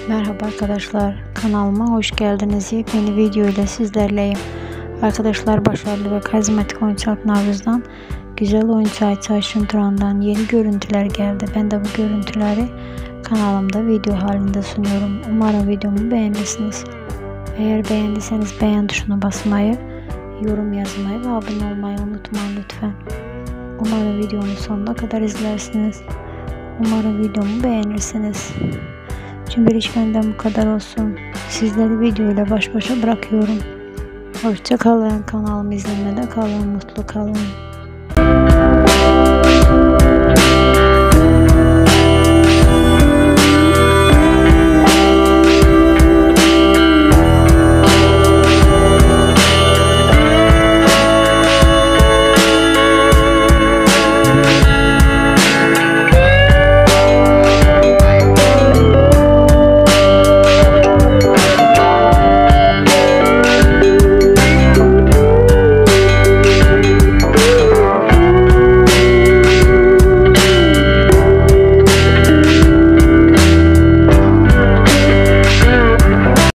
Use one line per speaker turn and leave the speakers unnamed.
Merhaba arkadaşlar, kanalıma hoş geldiniz. Yepyeni video ile sizlerleyim. Arkadaşlar, başarılı ve karizmatik oyuncu Alp Navruz'dan, güzel oyuncu Ayça Ayşun Turan'dan yeni görüntüler geldi. Ben de bu görüntüleri kanalımda video halinde sunuyorum. Umarım videomu beğenirsiniz. Eğer beğendiyseniz beğen tuşuna basmayı, yorum yazmayı ve abone olmayı unutmayın lütfen. Umarım videonun sonuna kadar izlersiniz. Umarım videomu beğenirsiniz. Şimdilik benden bu kadar olsun. Sizleri videoyla baş başa bırakıyorum. Hoşça kalın. Kanalımı izlemede kalın. Mutlu kalın.